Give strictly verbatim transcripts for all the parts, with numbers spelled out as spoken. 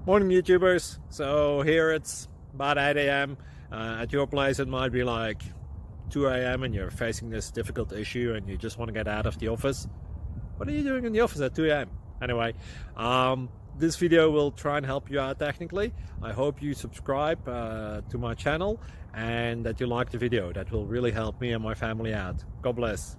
Morning YouTubers. So here it's about eight A M Uh, at your place it might be like two A M and you're facing this difficult issue and you just want to get out of the office. What are you doing in the office at two A M? Anyway, um, this video will try and help you out technically. I hope you subscribe uh, to my channel and that you like the video. That will really help me and my family out. God bless.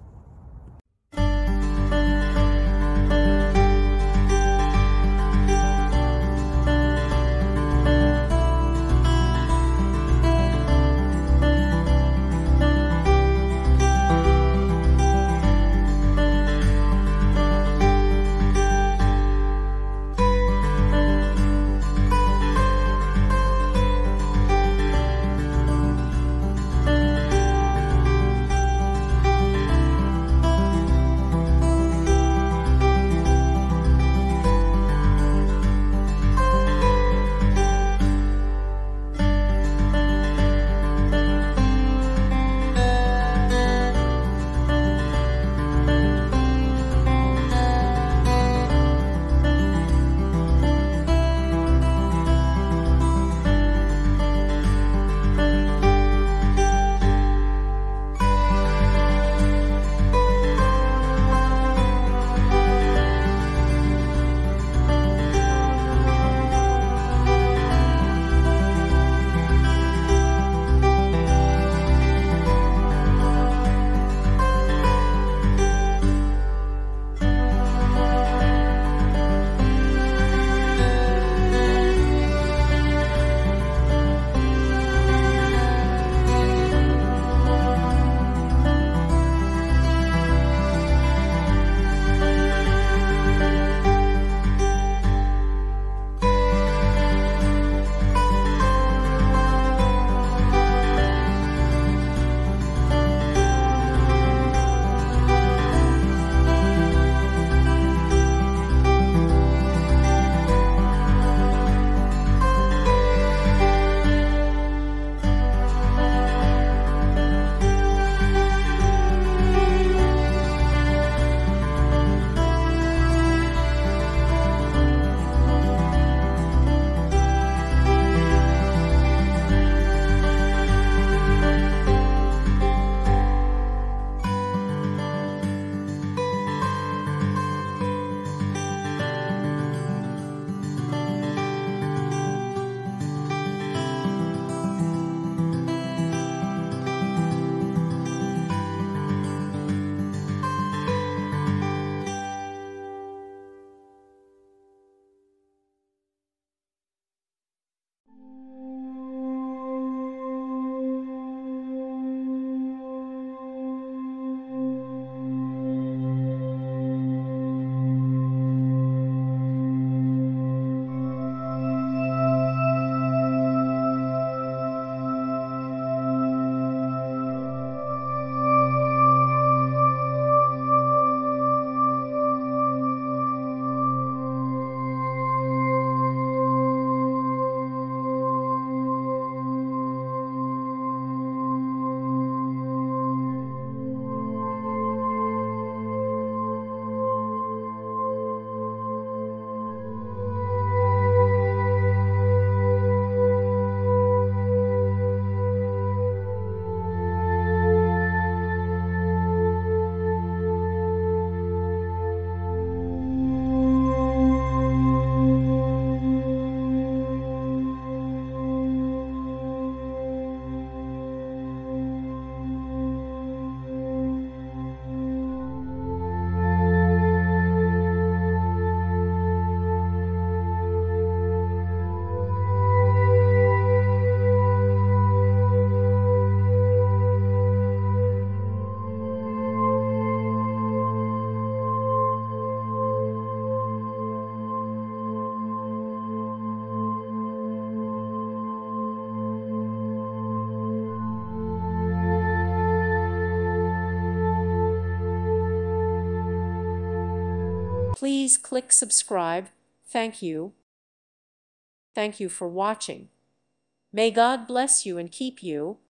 Please click subscribe. Thank you. Thank you for watching. May God bless you and keep you.